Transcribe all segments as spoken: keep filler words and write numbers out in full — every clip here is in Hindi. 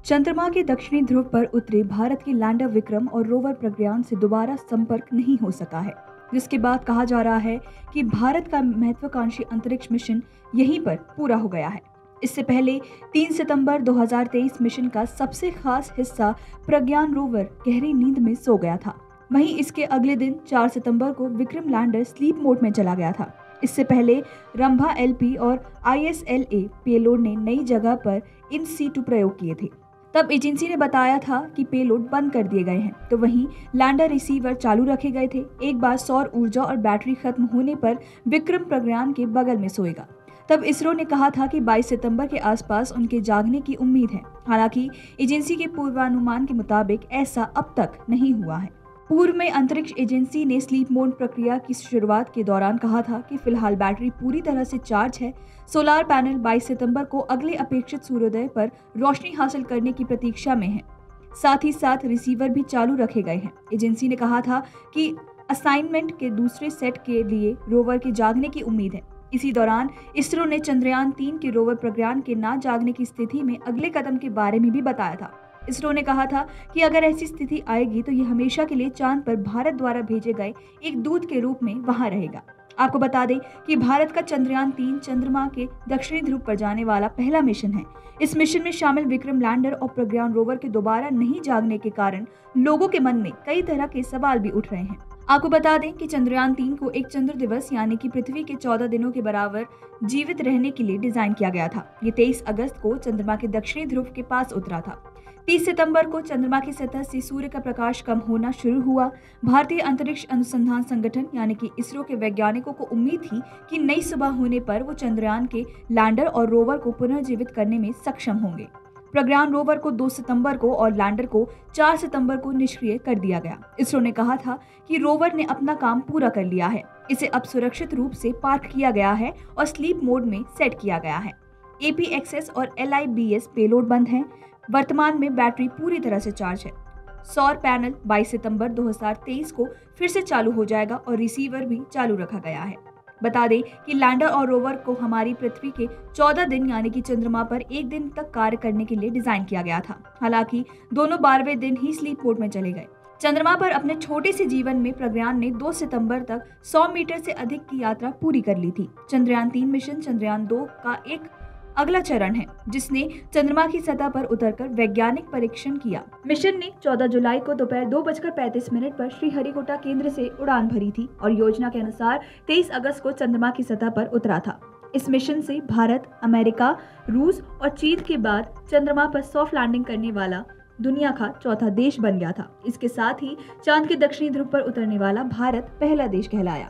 चंद्रमा के दक्षिणी ध्रुव पर उतरे भारत के लैंडर विक्रम और रोवर प्रज्ञान से दोबारा संपर्क नहीं हो सका है, जिसके बाद कहा जा रहा है कि भारत का महत्वाकांक्षी अंतरिक्ष मिशन यहीं पर पूरा हो गया है। इससे पहले तीन सितंबर दो हज़ार तेईस मिशन का सबसे खास हिस्सा प्रज्ञान रोवर गहरी नींद में सो गया था। वहीं इसके अगले दिन चार सितंबर को विक्रम लैंडर स्लीप मोड में चला गया था। इससे पहले रंभा एलपी और आईएसएलए पेलोड ने नई जगह पर इन सीटू प्रयोग किए थे। तब एजेंसी ने बताया था कि पेलोड बंद कर दिए गए हैं, तो वहीं लैंडर रिसीवर चालू रखे गए थे। एक बार सौर ऊर्जा और बैटरी खत्म होने पर विक्रम प्रज्ञान के बगल में सोएगा। तब इसरो ने कहा था कि बाईस सितंबर के आसपास उनके जागने की उम्मीद है। हालांकि एजेंसी के पूर्वानुमान के मुताबिक ऐसा अब तक नहीं हुआ है। पूर्व में अंतरिक्ष एजेंसी ने स्लीप मोड प्रक्रिया की शुरुआत के दौरान कहा था कि फिलहाल बैटरी पूरी तरह से चार्ज है। सोलार पैनल बाईस सितंबर को अगले अपेक्षित सूर्योदय पर रोशनी हासिल करने की प्रतीक्षा में है। साथ ही साथ रिसीवर भी चालू रखे गए हैं। एजेंसी ने कहा था कि असाइनमेंट के दूसरे सेट के लिए रोवर के जागने की उम्मीद है। इसी दौरान इसरो ने चंद्रयान तीन के रोवर प्रज्ञान के ना जागने की स्थिति में अगले कदम के बारे में भी बताया था। इसरो ने कहा था कि अगर ऐसी स्थिति आएगी तो ये हमेशा के लिए चांद पर भारत द्वारा भेजे गए एक दूत के रूप में वहां रहेगा। आपको बता दें कि भारत का चंद्रयान तीन चंद्रमा के दक्षिणी ध्रुव पर जाने वाला पहला मिशन है। इस मिशन में शामिल विक्रम लैंडर और प्रज्ञान रोवर के दोबारा नहीं जागने के कारण लोगों के मन में कई तरह के सवाल भी उठ रहे हैं। आपको बता दें कि चंद्रयान तीन को एक चंद्र दिवस यानी कि पृथ्वी के चौदह दिनों के बराबर जीवित रहने के लिए डिजाइन किया गया था। ये तेईस अगस्त को चंद्रमा के दक्षिणी ध्रुव के पास उतरा था। तीस सितंबर को चंद्रमा की सतह से सूर्य का प्रकाश कम होना शुरू हुआ। भारतीय अंतरिक्ष अनुसंधान संगठन यानी कि इसरो के वैज्ञानिकों को उम्मीद थी कि नई सुबह होने पर वो चंद्रयान के लैंडर और रोवर को पुनर्जीवित करने में सक्षम होंगे। प्रज्ञान रोवर को दो सितंबर को और लैंडर को चार सितंबर को निष्क्रिय कर दिया गया। इसरो ने कहा था कि रोवर ने अपना काम पूरा कर लिया है। इसे अब सुरक्षित रूप से पार्क किया गया है और स्लीप मोड में सेट किया गया है। एपीएक्सएस और एलआईबीएस पेलोड बंद हैं। वर्तमान में बैटरी पूरी तरह से चार्ज है। सौर पैनल बाईस सितंबर दो हज़ार तेईस को फिर से चालू हो जाएगा और रिसीवर भी चालू रखा गया है। बता दें कि लैंडर और रोवर को हमारी पृथ्वी के चौदह दिन यानी कि चंद्रमा पर एक दिन तक कार्य करने के लिए डिजाइन किया गया था। हालांकि दोनों बारहवें दिन ही स्लीप मोड में चले गए। चंद्रमा पर अपने छोटे से जीवन में प्रज्ञान ने दो सितंबर तक सौ मीटर से अधिक की यात्रा पूरी कर ली थी। चंद्रयान तीन मिशन चंद्रयान दो का एक अगला चरण है, जिसने चंद्रमा की सतह पर उतरकर वैज्ञानिक परीक्षण किया। मिशन ने चौदह जुलाई को दोपहर दो बजकर पैंतीस मिनट पर श्रीहरिकोटा केंद्र से उड़ान भरी थी और योजना के अनुसार तेईस अगस्त को चंद्रमा की सतह पर उतरा था। इस मिशन से भारत, अमेरिका, रूस और चीन के बाद चंद्रमा पर सॉफ्ट लैंडिंग करने वाला दुनिया का चौथा देश बन गया था। इसके साथ ही चांद के दक्षिणी ध्रुव पर उतरने वाला भारत पहला देश कहलाया।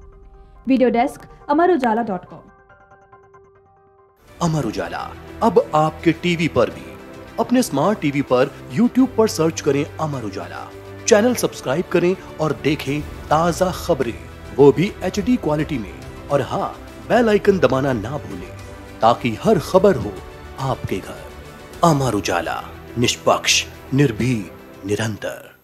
Video desk Amar Ujala dot com. Amar Ujala अब आपके टीवी पर भी। अपने स्मार्ट टीवी पर यूट्यूब पर सर्च करें अमर उजाला, चैनल सब्सक्राइब करें और देखें ताजा खबरें, वो भी एचडी क्वालिटी में। और हाँ, बेल आइकन दबाना ना भूलें ताकि हर खबर हो आपके घर। अमर उजाला, निष्पक्ष, निर्भीक, निरंतर।